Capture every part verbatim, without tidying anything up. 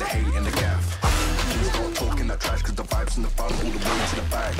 the hate and the gaff. Please start talking that trash, cause the vibes in the front all the way to the back.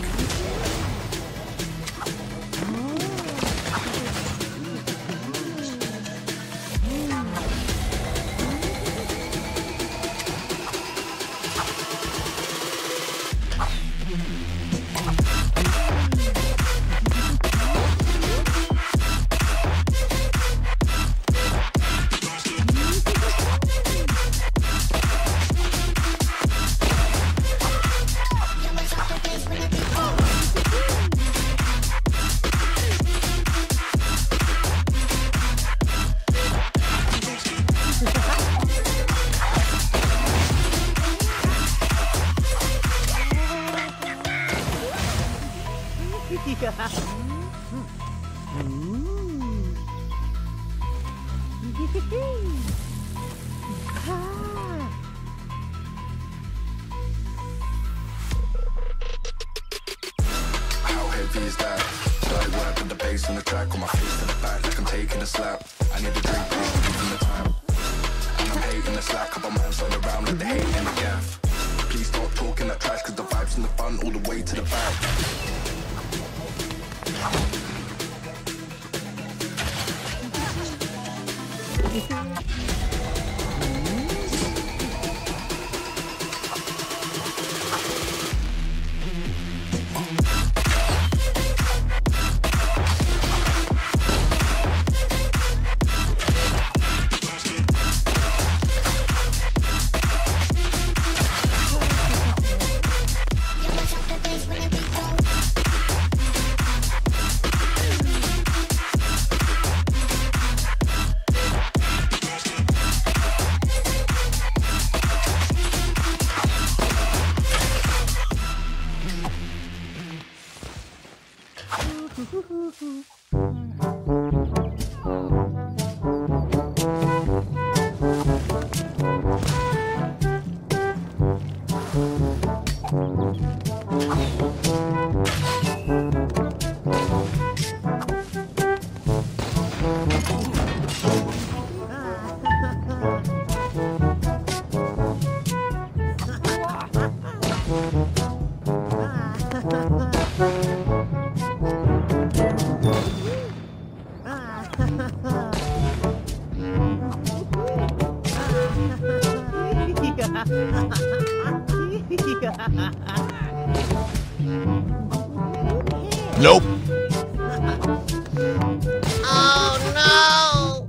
How heavy is that? Slight work with the bass on the track, on my face to the back like I'm taking a slap. I need a drink, please, give me the time. And I'm hating the slack, couple man all around like the hate and the gaff. Please stop talking that trash, cause the vibes in the front all the way to the back. Nope. Oh no!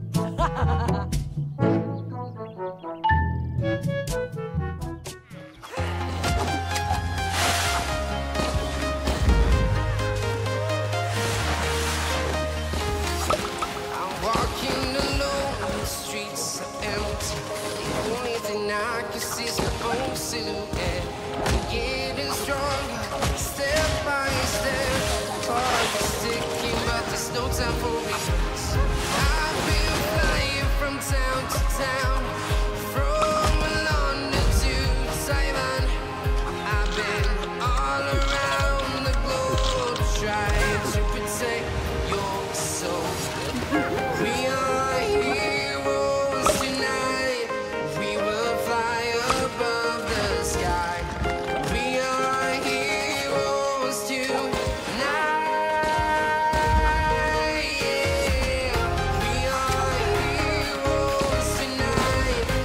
I'm walking alone, the streets are empty. The only thing I can see is my own silhouette. I'm getting stronger, step by step. Heart is ticking, but there's no time for regrets. I've been flying from town to town, from London to Taiwan. I've been all around the globe trying to protect your soul. We are heroes tonight. We will fly above the sky. We are heroes tonight. Yeah. We are heroes tonight.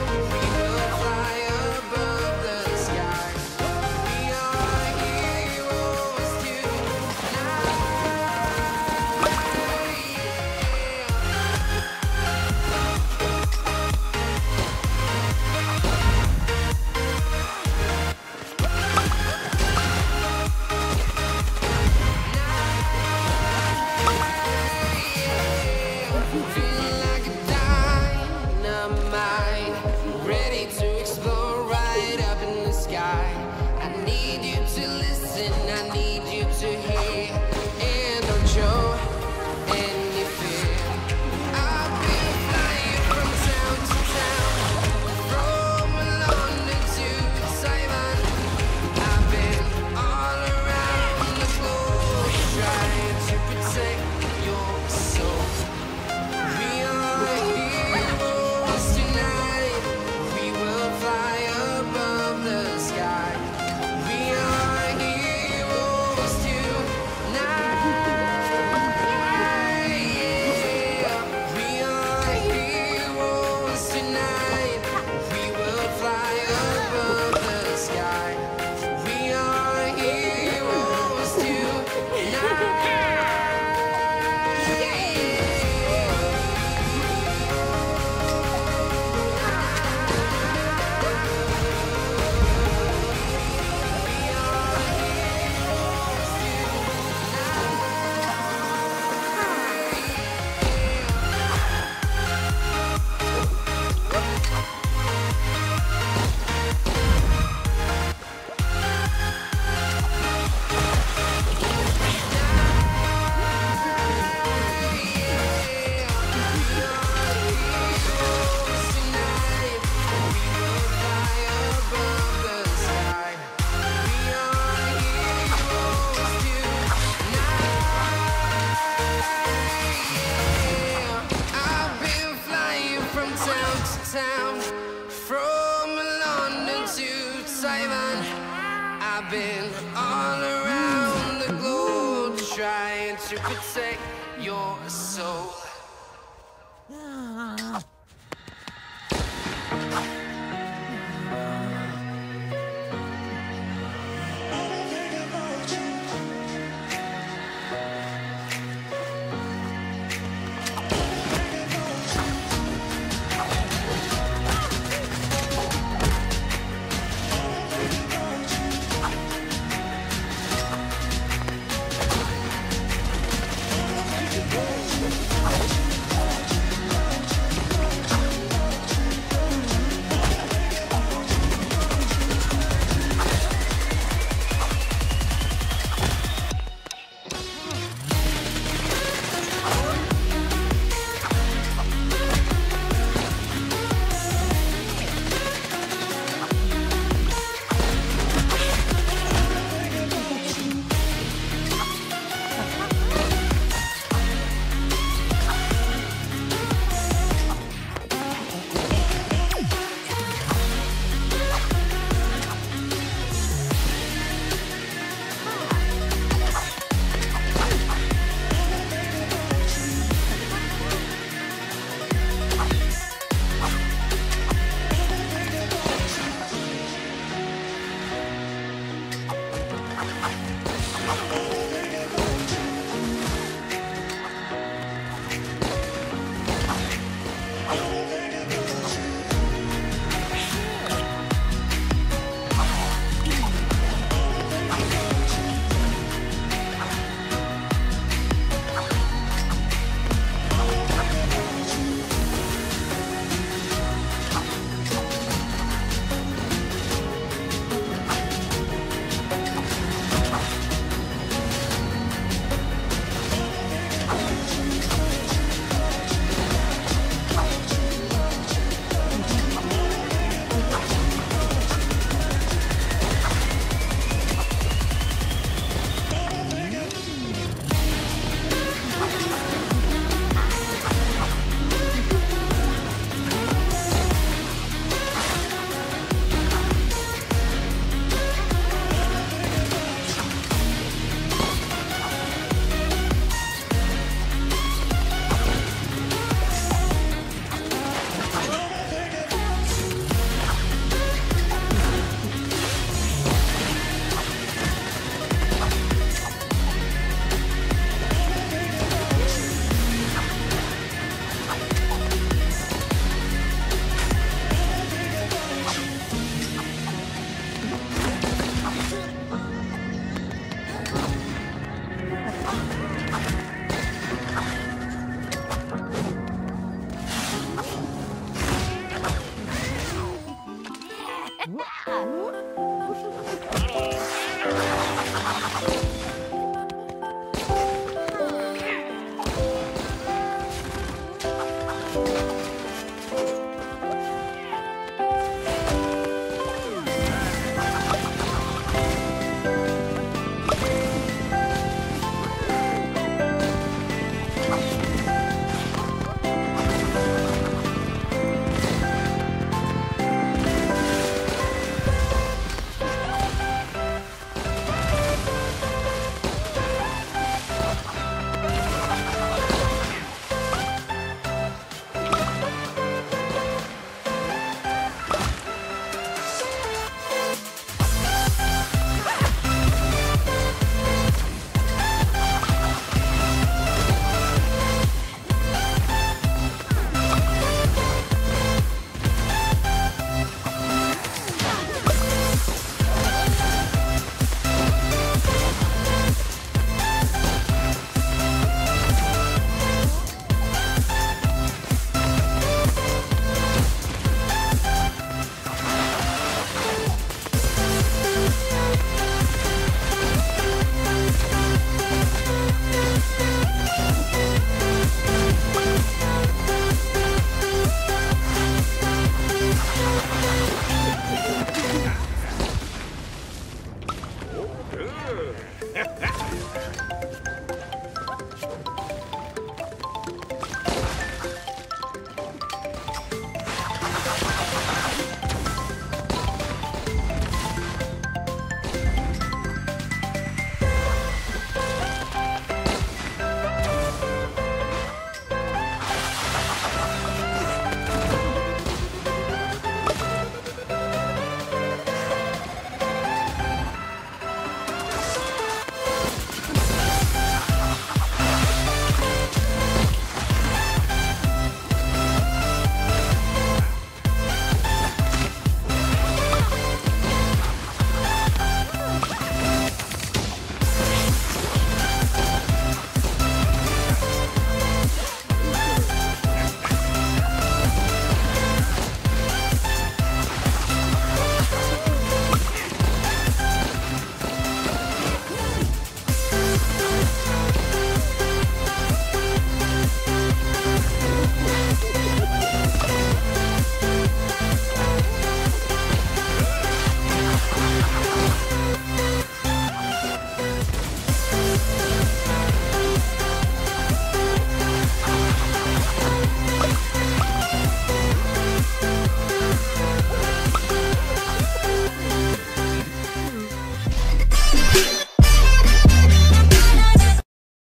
Simon. I've been all around the globe trying to protect your soul.